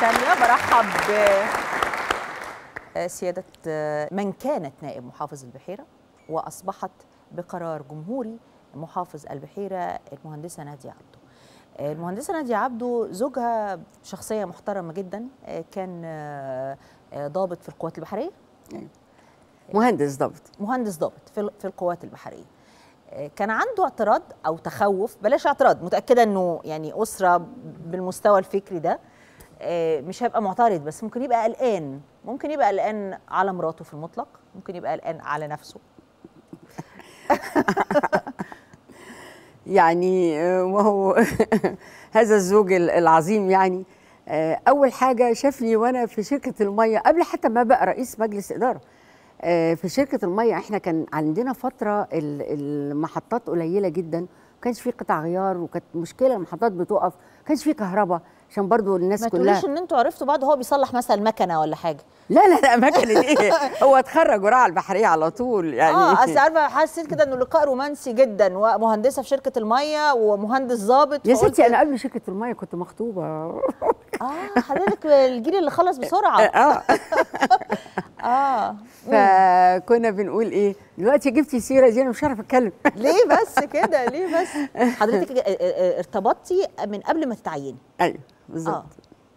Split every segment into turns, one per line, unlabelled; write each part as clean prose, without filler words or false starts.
ثانية برحب بسيادة من كانت نائب محافظ البحيرة وأصبحت بقرار جمهوري محافظ البحيرة المهندسة نادية عبده. المهندسة نادية عبده زوجها شخصية محترمة جدا، كان ضابط في القوات البحرية،
مهندس ضابط
في القوات البحرية. كان عنده اعتراض أو تخوف، بلاش اعتراض، متأكدة أنه يعني أسرة بالمستوى الفكري ده مش هيبقى معترض، بس ممكن يبقى قلقان، ممكن يبقى قلقان على مراته في المطلق، ممكن يبقى قلقان على نفسه.
يعني وهو هذا الزوج العظيم يعني أول حاجة شافني وأنا في شركة المية قبل حتى ما بقى رئيس مجلس إدارة في شركة المية. احنا كان عندنا فترة المحطات قليلة جدا، ما كانش في قطع غيار، وكانت مشكلة المحطات بتقف، ما كانش في كهرباء عشان برضو الناس
ما
كلها.
ما تقوليش ان انتوا عرفتوا بعض هو بيصلح مثلا مكنة ولا حاجة؟
لا مكنة ايه، هو اتخرج وراح البحرية على طول يعني.
اصل عارفة حسيت كده انه لقاء رومانسي جدا، ومهندسة في شركة المية ومهندس ضابط.
يا ستي انا قبل شركة المية كنت مخطوبة.
حضرتك الجيل اللي خلص بسرعة.
فكنا بنقول ايه دلوقتي جبتي سيرة دي انا مش عارفة اتكلم.
ليه بس كده، ليه بس؟ حضرتك ارتبطتي من قبل ما تتعيني.
ايوه بالظبط.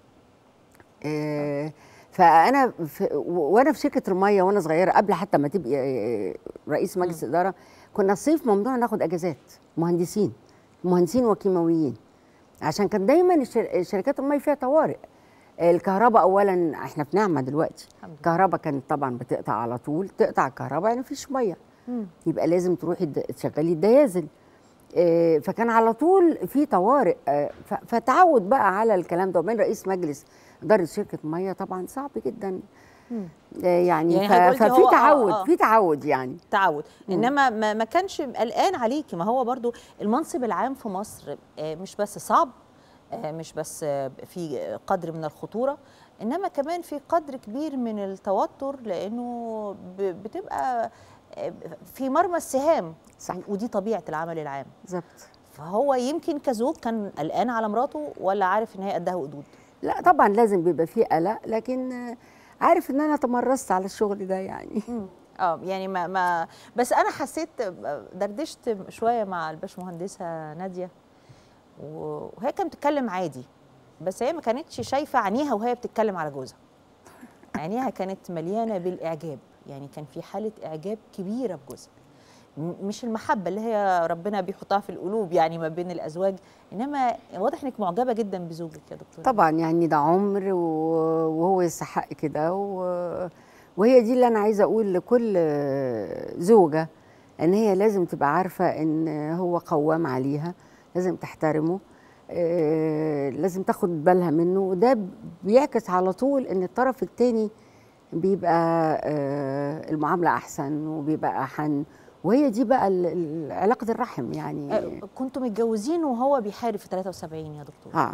فانا وانا في شركه الميه وانا صغيره قبل حتى ما تبقي رئيس مجلس اداره، كنا الصيف ممنوع ناخد اجازات، مهندسين وكيماويين، عشان كان دايما شركات الميه فيها طوارئ. الكهرباء اولا احنا في نعمه دلوقتي، الكهرباء كانت طبعا بتقطع على طول، تقطع الكهرباء يعني مفيش ميه، يبقى لازم تروحي تشغلي الديازل. فكان على طول في طوارئ، فتعود بقى على الكلام ده. وبين رئيس مجلس إدارة شركة مية طبعا صعب جدا يعني ففي تعود في تعود يعني تعود.
انما ما كانش قلقان عليكي، ما هو برضو المنصب العام في مصر مش بس صعب، مش بس في قدر من الخطورة، انما كمان في قدر كبير من التوتر، لانه بتبقى في مرمى السهام. صح. ودي طبيعة العمل العام
بالظبط.
فهو يمكن كزوج كان قلقان على مراته، ولا عارف ان هي قدها وقدود؟
لا طبعا لازم بيبقى فيه قلق، لكن عارف ان انا تمرست على الشغل ده يعني.
يعني ما بس انا حسيت، دردشت شويه مع الباشمهندسه ناديه، وهي كانت بتتكلم عادي، بس هي ما كانتش شايفه عينيها وهي بتتكلم على جوزها. عينيها كانت مليانه بالاعجاب، يعني كان في حاله اعجاب كبيره بجوزها، مش المحبه اللي هي ربنا بيحطها في القلوب يعني ما بين الازواج، انما واضح انك معجبه جدا بزوجك يا دكتوره.
طبعا يعني ده عمر وهو يستحق كده، وهي دي اللي انا عايزه اقول لكل زوجه، ان هي لازم تبقى عارفه ان هو قوام عليها، لازم تحترمه، لازم تاخد بالها منه، وده بيعكس على طول ان الطرف الثاني بيبقى المعامله احسن وبيبقى احن، وهي دي بقى علاقه الرحم يعني.
كنتوا متجوزين وهو بيحارب في 73 يا دكتور؟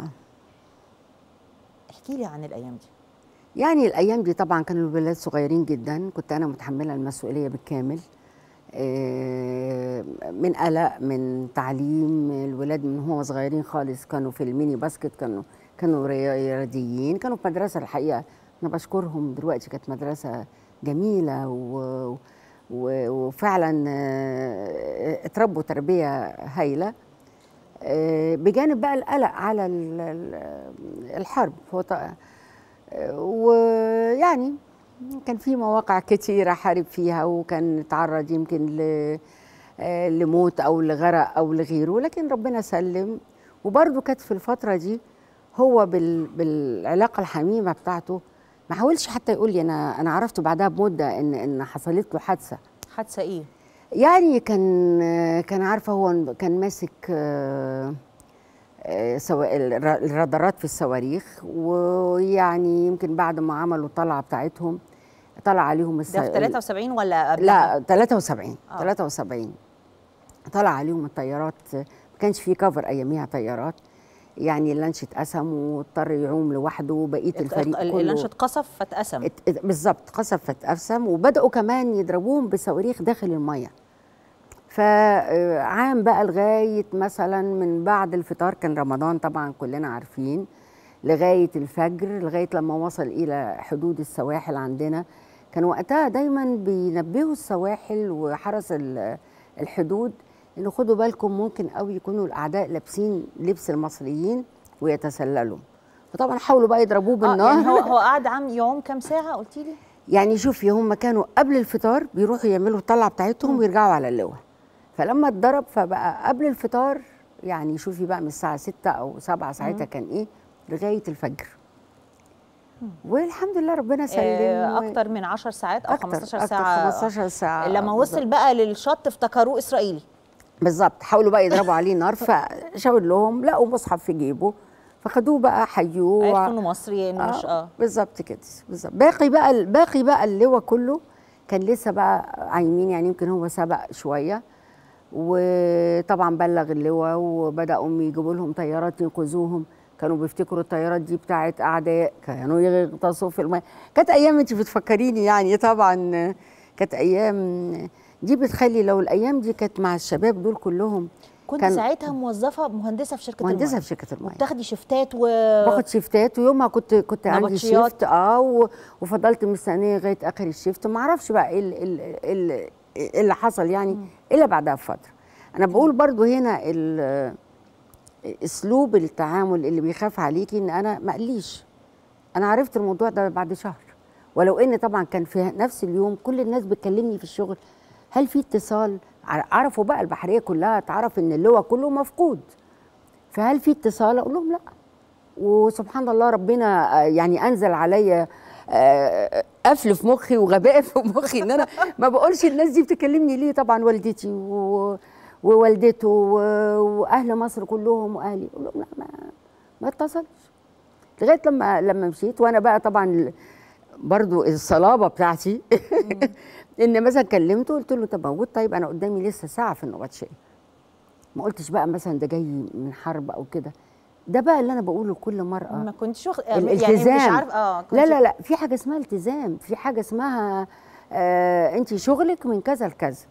احكي لي عن الايام دي.
يعني الايام دي طبعا كانوا الولاد صغيرين جدا، كنت انا متحمله المسؤوليه بالكامل، من قلق، من تعليم الولاد من هو صغيرين خالص، كانوا في الميني باسكت، كانوا رياضيين، كانوا في مدرسه الحقيقه انا بشكرهم دلوقتي، كانت مدرسه جميله وفعلا اتربوا تربيه هايله، بجانب بقى القلق على الحرب. ويعني كان في مواقع كتيرة حارب فيها، وكان اتعرض يمكن لموت أو لغرق أو لغيره، لكن ربنا سلم. وبرضه كانت في الفترة دي هو بالعلاقة الحميمة بتاعته ما حاولش حتى يقول لي، أنا عرفته بعدها بمدة إن حصلت له حادثة.
حادثة إيه؟
يعني كان عارفة، هو كان ماسك الرادارات في الصواريخ، ويعني يمكن بعد ما عملوا الطلعه بتاعتهم طلع عليهم
ده في 73 ولا
قبلها؟ لا 73. 73 طلع عليهم الطيارات، ما كانش في كفر اياميها طيارات، يعني اللانش اتقسم واضطر يعوم لوحده، وبقيه الفريق كله
اللانش اتقصف فاتقسم.
بالظبط، قصف فاتقسم، وبداوا كمان يضربوهم بصواريخ داخل الميه. فعام بقى لغايه مثلا من بعد الفطار، كان رمضان طبعا كلنا عارفين، لغايه الفجر، لغايه لما وصل الى حدود السواحل عندنا. كان وقتها دايما بينبهوا السواحل وحرس الحدود انه خدوا بالكم ممكن قوي يكونوا الاعداء لابسين لبس المصريين ويتسللوا. فطبعا حاولوا بقى يضربوه بالنار.
يعني هو قعد يعوم كام ساعه قلتي لي؟
يعني شوفي هم كانوا قبل الفطار بيروحوا يعملوا الطلعه بتاعتهم ويرجعوا على اللواء. فلما اتضرب فبقى قبل الفطار، يعني شوفي بقى من الساعه 6 او 7 ساعتها كان ايه لغايه الفجر. والحمد لله ربنا سلم.
اكتر من 10 ساعات او 15
أكتر
ساعه.
15 ساعه.
لما وصل بقى للشط افتكروه اسرائيلي.
بالظبط، حاولوا بقى يضربوا عليه نار، فشاور لهم لقوا مصحف في جيبه فخدوه بقى حيوه.
عرفوا انه مصري انه مش
بالظبط كده بالظبط. باقي بقى اللواء كله كان لسه بقى عايمين، يعني يمكن هو سبق شويه. وطبعا بلغ اللواء وبداوا يجيبوا لهم طيارات ينقذوهم. كانوا بيفتكروا الطيارات دي بتاعت اعداء، كانوا يغطسوا في الماء. كانت ايام انت بتفكريني يعني، طبعا كانت ايام دي بتخلي لو الايام دي كانت مع الشباب دول كلهم.
كنت ساعتها موظفه مهندسه في شركه الميه.
مهندسه في شركه الميه.
وبتاخدي شيفتات
باخد شيفتات، ويومها كنت عندي شيفت وفضلت مستنيه لغايه اخر الشيفت. ما اعرفش بقى ايه اللي حصل يعني الا بعدها بفتره. انا بقول برضو هنا اسلوب التعامل اللي بيخاف عليكي، ان انا ما قاليش. انا عرفت الموضوع ده بعد شهر، ولو ان طبعا كان في نفس اليوم كل الناس بتكلمني في الشغل هل في اتصال. عرفوا بقى البحريه كلها تعرف ان اللواء كله مفقود، فهل في اتصال؟ اقول لهم لا. وسبحان الله ربنا يعني انزل عليا قفل في مخي وغباء في مخي ان انا ما بقولش الناس دي بتكلمني ليه. طبعا والدتي ووالدته واهل مصر كلهم واهلي، اقول لهم لا ما اتصلش لغايه لما مشيت. وانا بقى طبعا برضو الصلابه بتاعتي ان مثلا كلمته قلت له طب موجود؟ طيب انا قدامي لسه ساعه في النبطشيه. ما قلتش بقى مثلا ده جاي من حرب او كده. ده بقى اللي انا بقوله لكل مرأة.
ما كنتش
الالتزام.
يعني مش عارف
لا في حاجه اسمها التزام، في حاجه اسمها انت شغلك من كذا لكذا.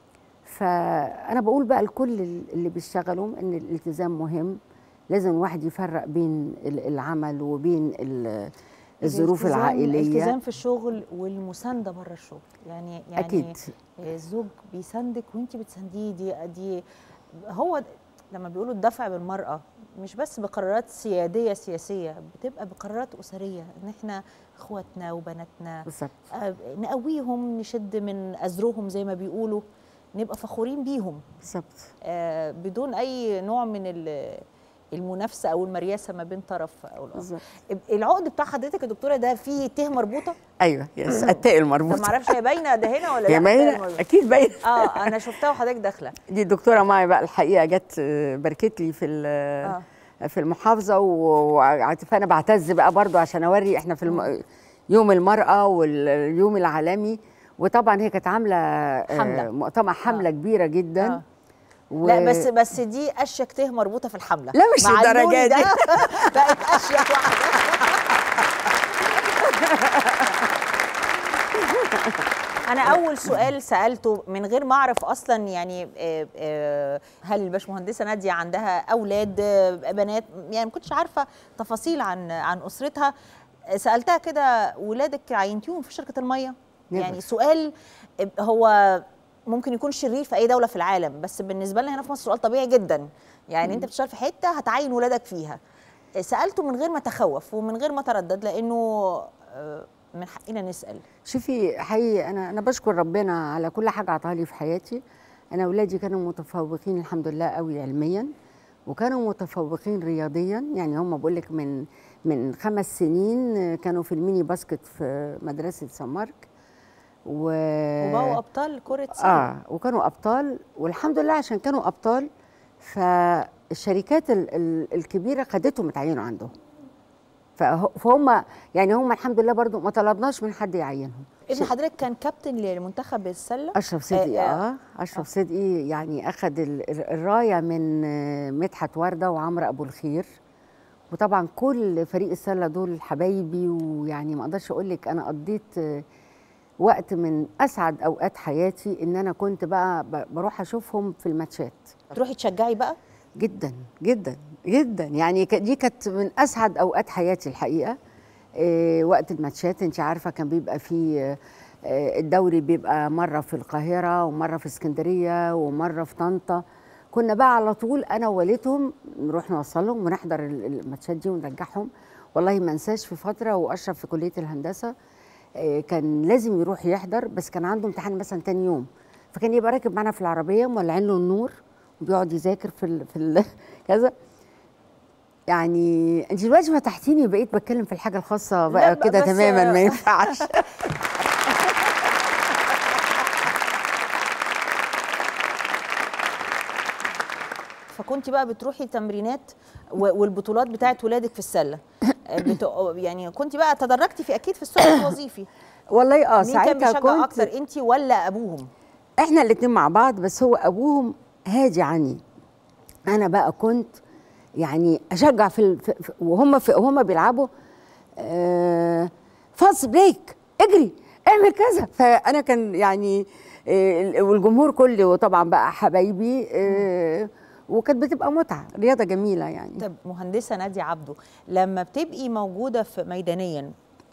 فانا بقول بقى لكل اللي بيشتغلوا ان الالتزام مهم. لازم الواحد يفرق بين العمل وبين الظروف العائليه.
الالتزام في الشغل والمسانده بره الشغل. يعني
اكيد
الزوج بيساندك وانت بتسانديه. دي هو لما بيقولوا الدفع بالمرأة مش بس بقرارات سياسية، بتبقى بقرارات أسرية، إن إحنا إخواتنا وبناتنا
بالظبط
نقويهم، نشد من أزرهم زي ما بيقولوا، نبقى فخورين بيهم
بالظبط
بدون أي نوع من المنافسة أو المرياسة ما بين طرف أو الآخر. العقد بتاع حضرتك يا دكتورة ده فيه ت مربوطة؟
ايوه يس التاء المربوطة.
طب معرفش هي باينة ده هنا ولا لا؟
هي باينة أكيد باينة.
أنا شفتها وحضرتك داخلة.
دي الدكتورة معي بقى الحقيقة جت باركت لي في المحافظة فأنا بعتز بقى برضو عشان أوري إحنا في يوم المرأة واليوم العالمي. وطبعا هي كانت عاملة مؤتمر حملة كبيرة جدا.
لا بس دي اشيك ته مربوطه في الحمله.
لا مش الدرجه دي.
بقت اشيك واحده. انا اول سؤال سالته من غير ما اعرف اصلا يعني هل الباشمهندسه ناديه عندها اولاد بنات، يعني ما كنتش عارفه تفاصيل عن اسرتها. سالتها كده ولادك عينتيهم في شركه الميه؟ يعني سؤال هو ممكن يكون شرير في اي دوله في العالم، بس بالنسبه لنا هنا في مصر سؤال طبيعي جدا. يعني انت بتشتغل في حته هتعين ولادك فيها. سالته من غير ما اتخوف ومن غير ما اتردد، لانه من حقنا نسال.
شوفي حقيقي انا بشكر ربنا على كل حاجه عطاها لي في حياتي. انا اولادي كانوا متفوقين الحمد لله قوي علميا، وكانوا متفوقين رياضيا. يعني هم بقول لك من 5 سنين كانوا في الميني باسكت في مدرسه سان مارك
وبقوا ابطال كره سله.
وكانوا ابطال، والحمد لله عشان كانوا ابطال فالشركات الكبيره خدتهم اتعينوا عندهم. فهم يعني هم الحمد لله برضو ما طلبناش من حد يعينهم.
ابن حضرتك كان كابتن لمنتخب السله؟
اشرف صدقي. اشرف صدقي يعني اخذ الرايه من مدحت ورده وعمرو ابو الخير. وطبعا كل فريق السله دول حبايبي، ويعني ما اقدرش اقول لك انا قضيت وقت من اسعد اوقات حياتي ان انا كنت بقى بروح اشوفهم في الماتشات.
تروحي تشجعي بقى؟
جدا جدا جدا يعني دي كانت من اسعد اوقات حياتي الحقيقه. وقت الماتشات انت عارفه كان بيبقى فيه الدوري بيبقى مره في القاهره ومره في اسكندريه ومره في طنطا. كنا بقى على طول انا ووالدهم نروح نوصلهم ونحضر الماتشات دي ونرجعهم. والله ما انساش في فتره واشرف في كليه الهندسه كان لازم يروح يحضر، بس كان عنده امتحان مثلا تاني يوم، فكان يبقى راكب معانا في العربيه مولعين له النور وبيقعد يذاكر كذا. يعني انت دلوقتي فتحتيني بقيت بتكلم في الحاجه الخاصه بقى كده تماما ما ينفعش.
فكنتي بقى بتروحي تمرينات والبطولات بتاعت ولادك في السله يعني كنتي بقى تدرجتي في اكيد في السوق الوظيفي.
والله
مين كان بيشجع اكتر، انتي ولا ابوهم؟
احنا الاثنين مع بعض، بس هو ابوهم هادي عني. انا بقى كنت يعني اشجع وهم بيلعبوا فاست بريك، اجري اعمل كذا. فانا كان يعني والجمهور كله وطبعا بقى حبايبي وكانت بتبقى متعه، رياضه جميله يعني.
طب مهندسه نادية عبده، لما بتبقي موجوده في ميدانيا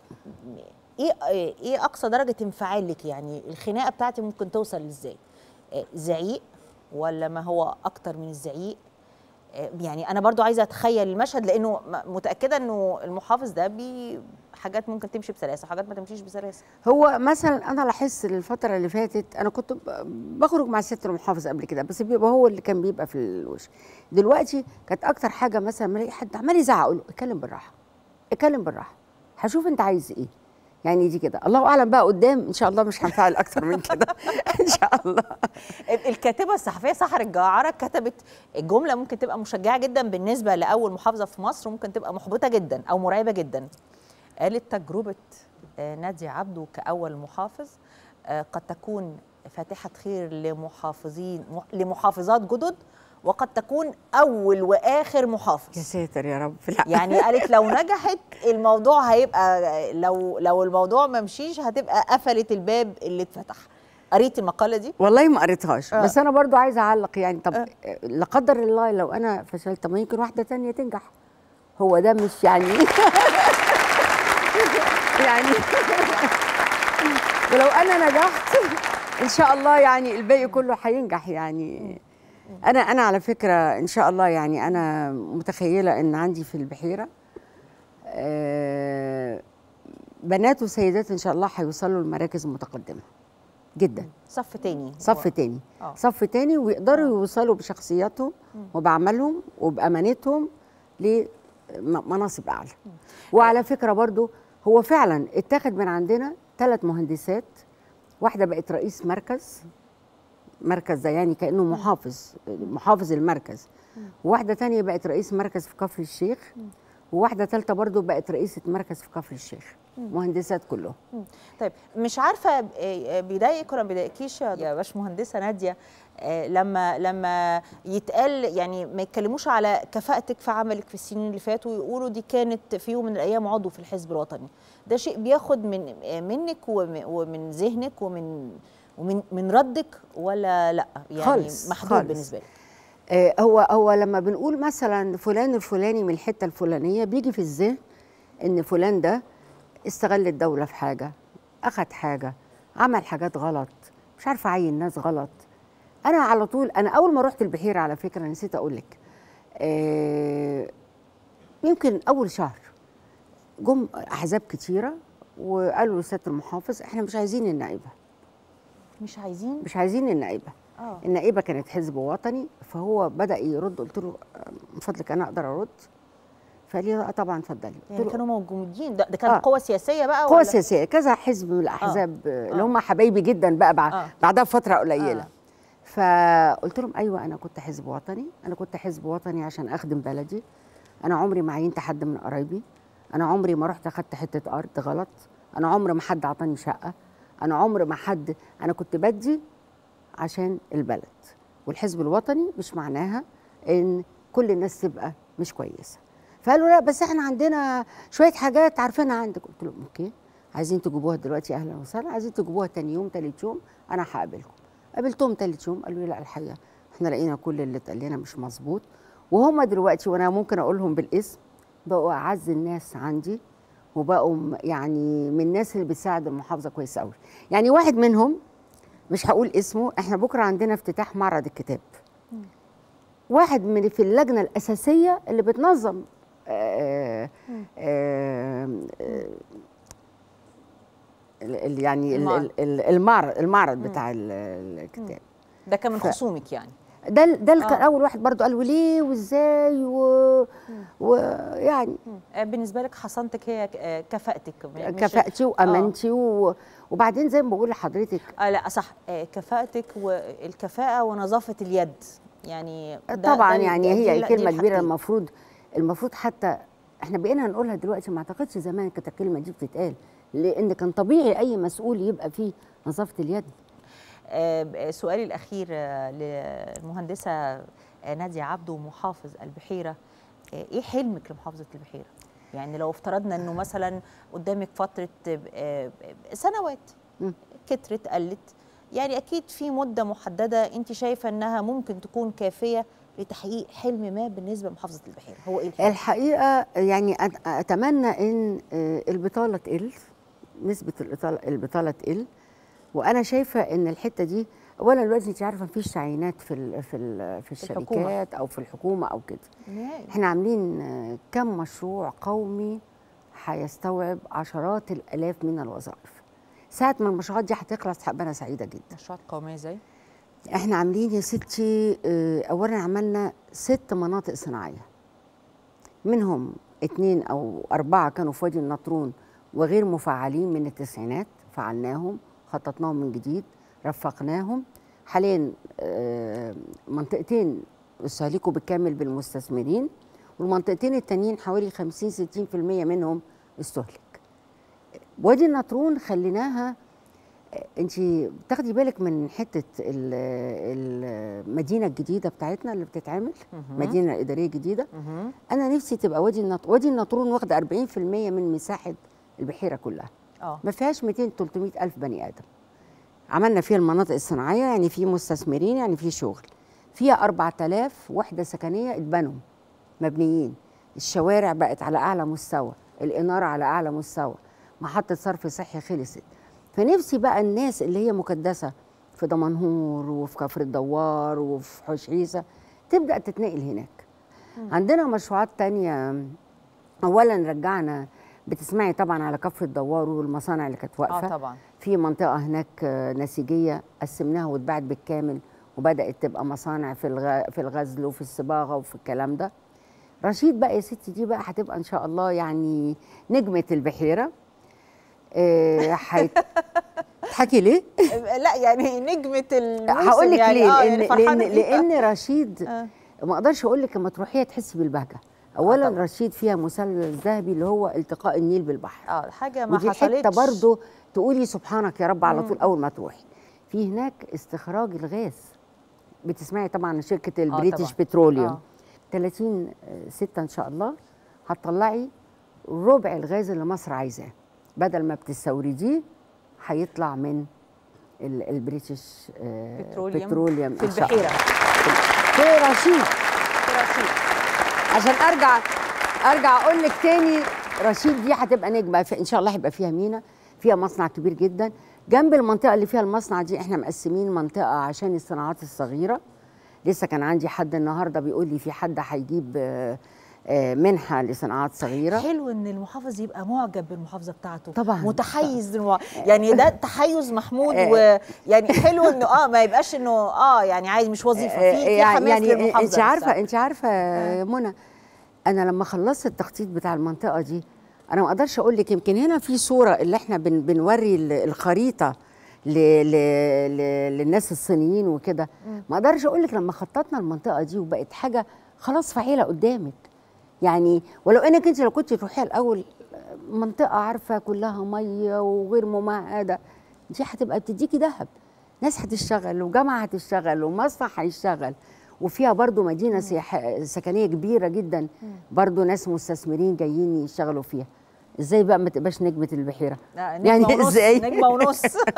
ايه اقصى درجه انفعال لك؟ يعني الخناقه بتاعتي ممكن توصل ازاي؟ زعيق ولا ما هو اكتر من الزعيق؟ يعني انا برضو عايزه اتخيل المشهد، لانه متاكده انه المحافظ ده حاجات ممكن تمشي بسلاسه وحاجات ما تمشيش بسلاسه.
هو مثلا انا لاحظت الفتره اللي فاتت انا كنت بخرج مع ست المحافظ قبل كده، بس بيبقى هو اللي كان بيبقى في الوش. دلوقتي كانت اكتر حاجه مثلا ما الاقي حد عمال يزعق اقول له اتكلم بالراحه، اتكلم بالراحه، هشوف انت عايز ايه. يعني دي كده، الله اعلم بقى قدام ان شاء الله مش هنفعل اكتر من كده ان شاء الله.
الكاتبه الصحفيه سحر الجعاره كتبت الجمله ممكن تبقى مشجعه جدا بالنسبه لاول محافظه في مصر، وممكن تبقى محبطه جدا او مرعبه جدا. قالت تجربه نادية عبده كاول محافظ قد تكون فاتحه خير لمحافظات جدد، وقد تكون اول واخر محافظ.
يا ساتر يا رب.
يعني قالت لو نجحت الموضوع هيبقى، لو الموضوع ما مشيش هتبقى قفلت الباب اللي اتفتح. قريتي المقاله دي؟
والله ما قريتهاش. بس انا برضو عايزه اعلق يعني. طب لا قدر الله لو انا فشلت، طب ما يمكن واحده تانية تنجح. هو ده مش يعني يعني ولو انا نجحت ان شاء الله يعني الباقي كله هينجح يعني. انا على فكره ان شاء الله يعني انا متخيله ان عندي في البحيره بنات وسيدات ان شاء الله هيوصلوا لمراكز متقدمه جدا.
صف تاني.
صف تاني ويقدروا يوصلوا بشخصياتهم وبعملهم وبامانتهم لمناصب اعلى. وعلى فكره برضو هو فعلا اتاخد من عندنا 3 مهندسات، واحده بقت رئيس مركز ده يعني كأنه محافظ المركز، وواحدة تانية بقت رئيس مركز في كفر الشيخ، وواحدة ثالثة برضو بقت رئيسة مركز في كفر الشيخ. مهندسات كلهم.
طيب مش عارفة بيضايقك ولا ما بيضايقكيش يا باشمهندسة نادية لما يتقال يعني ما يتكلموش على كفاءتك في عملك في السنين اللي فاتوا ويقولوا دي كانت في يوم من الأيام عضو في الحزب الوطني؟ ده شيء بياخد منك ومن ذهنك ومن ردك، ولا لا يعني
خالص
محدود
خالص.
بالنسبه لك؟
هو لما بنقول مثلا فلان الفلاني من الحته الفلانيه بيجي في الذهن ان فلان ده استغل الدوله في حاجه، اخد حاجه، عمل حاجات غلط، مش عارفه عين ناس غلط. انا على طول انا اول ما رحت البحيره على فكره نسيت اقول لك يمكن اول شهر جم احزاب كتيره وقالوا لسياده المحافظ احنا مش عايزين النائبه. مش عايزين النائبه. النائبه كانت حزب وطني. فهو بدا يرد، قلت له من فضلك انا اقدر ارد؟ فقال لي لا طبعا اتفضلي.
يعني كانوا موجودين ده كانت قوه سياسيه بقى
قوه سياسيه كذا حزب من الاحزاب اللي هم حبايبي جدا بقى بعدها بفتره قليله. فقلت لهم ايوه انا كنت حزب وطني، انا كنت حزب وطني عشان اخدم بلدي. انا عمري ما عينت حد من قرايبي، انا عمري ما رحت اخدت حته ارض غلط، انا عمري ما حد عطاني شقه، انا عمري ما حد، انا كنت بدي عشان البلد. والحزب الوطني مش معناها ان كل الناس تبقى مش كويسه. فقالوا لا بس احنا عندنا شويه حاجات عارفينها عندك. قلت لهم اوكي، عايزين تجيبوها دلوقتي اهلا وسهلا، عايزين تجيبوها تاني يوم تالت يوم انا هقابلكم. قابلتهم تالت يوم قالوا لي لا الحقيقه احنا لقينا كل اللي اتقال لنا مش مظبوط، وهم دلوقتي وانا ممكن اقولهم بالاسم بقوا اعز الناس عندي، وبقوا يعني من الناس اللي بتساعد المحافظه كويس قوي. يعني واحد منهم مش هقول اسمه، احنا بكره عندنا افتتاح معرض الكتاب. واحد من في اللجنه الاساسيه اللي بتنظم يعني المعرض بتاع الكتاب.
ده كان من خصومك يعني؟
ده اللي كان اول واحد برضو قال ليه وازاي ويعني
بالنسبه لك حصانتك هي كفاءتك،
كفاءتي وامانتي وبعدين زي ما بقول لحضرتك
لا صح، كفاءتك والكفاءه ونظافه اليد يعني
طبعا يعني هي كلمه كبيره. المفروض حتى احنا بقينا نقولها دلوقتي، ما اعتقدش زمان كانت الكلمه دي بتتقال، لان كان طبيعي اي مسؤول يبقى فيه نظافه اليد.
سؤالي الأخير للمهندسة نادية عبده محافظ البحيرة، إيه حلمك لمحافظة البحيرة؟ يعني لو افترضنا إنه مثلا قدامك فترة سنوات كترت قلت، يعني أكيد في مدة محددة أنت شايفة إنها ممكن تكون كافية لتحقيق حلم ما بالنسبة لمحافظة البحيرة، هو إيه الحلم؟
الحقيقة يعني أتمنى إن البطالة تقل، نسبة البطالة تقل. وانا شايفه ان الحته دي اولا دلوقتي انت عارفه مفيش تعيينات في الشركات او في الحكومه او كده. احنا عاملين كم مشروع قومي هيستوعب عشرات الالاف من الوظائف. ساعه ما المشروعات دي هتخلص هبقى انا سعيده جدا.
مشروعات قوميه زي
احنا عاملين يا ستي اولا عملنا 6 مناطق صناعيه، منهم 2 أو 4 كانوا في وادي النطرون وغير مفعلين من التسعينات، فعلناهم خططناهم من جديد رفقناهم. حاليا منطقتين استهلكوا بالكامل بالمستثمرين، والمنطقتين التانيين حوالي 50-60% منهم استهلك. وادي النطرون خليناها، انت بتاخدي بالك من حته المدينه الجديده بتاعتنا اللي بتتعمل، مدينه اداريه جديده. انا نفسي تبقى وادي النطرون واخده 40% من مساحه البحيره كلها. ما فيهاش 200-300 الف بني ادم. عملنا فيها المناطق الصناعيه، يعني في مستثمرين، يعني في شغل. فيها 4000 وحده سكنيه اتبنوا مبنيين، الشوارع بقت على اعلى مستوى، الاناره على اعلى مستوى، محطه صرف صحي خلصت. فنفسي بقى الناس اللي هي مكدسه في دمنهور وفي كفر الدوار وفي حوش عيسى تبدا تتنقل هناك. عندنا مشروعات تانية. اولا رجعنا، بتسمعي طبعا على كفر الدوار والمصانع اللي كانت واقفه.
طبعا
في منطقه هناك نسيجيه قسمناها واتباعت بالكامل، وبدات تبقى مصانع في الغزل وفي الصباغه وفي الكلام ده. رشيد بقى يا ستي دي بقى هتبقى ان شاء الله يعني نجمه البحيره. تضحكي ليه؟
لا يعني نجمه الموسم.
هقول لك
يعني
ليه؟ لان رشيد ما اقدرش اقول لك لما تروحيها تحسي بالبهجه. اولا رشيد فيها مثلث ذهبي اللي هو التقاء النيل بالبحر.
حاجه ما حصلتش.
ودي حته برضه تقولي سبحانك يا رب على طول اول ما تروحي. في هناك استخراج الغاز، بتسمعي طبعا شركه البريتش بتروليوم. 30/6 ان شاء الله هتطلعي ربع الغاز اللي مصر عايزاه، بدل ما بتستورديه هيطلع من البريتش بتروليوم
في البحيره
في رشيد. عشان ارجع اقول لك تاني، رشيد دي هتبقى نجمه ان شاء الله. هيبقى فيها مينا، فيها مصنع كبير جدا جنب المنطقه اللي فيها المصنع دي. احنا مقسمين منطقه عشان الصناعات الصغيره. لسه كان عندي حد النهارده بيقول لي في حد هيجيب منحه لصناعات صغيره.
حلو ان المحافظ يبقى معجب بالمحافظه بتاعته
طبعا،
متحيز يعني ده تحيز محمود. ويعني حلو انه ما يبقاش انه يعني عايز مش وظيفه، في حماس للمحافظه.
انت عارفه منى، انا لما خلصت التخطيط بتاع المنطقه دي انا ما اقدرش اقول لك، يمكن هنا في صوره اللي احنا بنوري الخريطه للناس الصينيين وكده. ما اقدرش اقول لك لما خططنا المنطقه دي وبقت حاجه خلاص فعيله قدامك، يعني ولو انك انت لو كنت تروحيها الاول منطقه عارفه كلها ميه وغير ممهده، دي هتبقى بتديكي ذهب. ناس هتشتغل وجامعه هتشتغل ومصنع هيشتغل، وفيها برضو مدينه سكنيه كبيره جدا، برضو ناس مستثمرين جايين يشتغلوا فيها. ازاي بقى ما تبقاش نجمه البحيره؟
نجمة
يعني
ونص،
إزاي؟
نجمة ونص.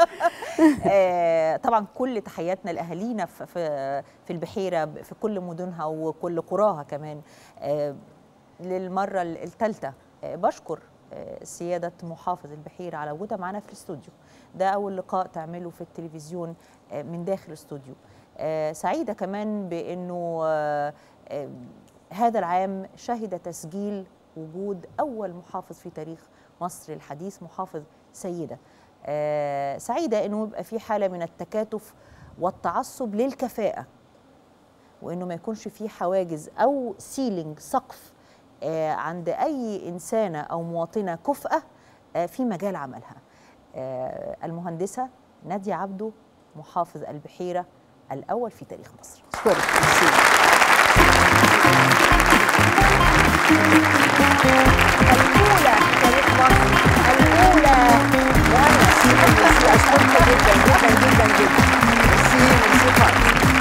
طبعا كل تحياتنا لاهالينا في البحيره، في كل مدنها وكل قراها كمان. للمره الثالثه بشكر سياده محافظ البحيره على وجودها معنا في الاستوديو. ده اول لقاء تعمله في التلفزيون من داخل الاستوديو. سعيده كمان بانه هذا العام شهد تسجيل وجود أول محافظ في تاريخ مصر الحديث، محافظ سيدة. سعيدة أنه يبقى في حالة من التكاتف والتعصب للكفاءة، وأنه ما يكونش في حواجز أو سيلينج، سقف عند أي إنسانة أو مواطنة كفءة في مجال عملها. المهندسة نادية عبده، محافظ البحيرة الأول في تاريخ مصر.
شكرا.
الأولى في تاريخ مصر، الأولى مهندس. أشكرك جدا جدا جدا جدا. ميرسي خالص.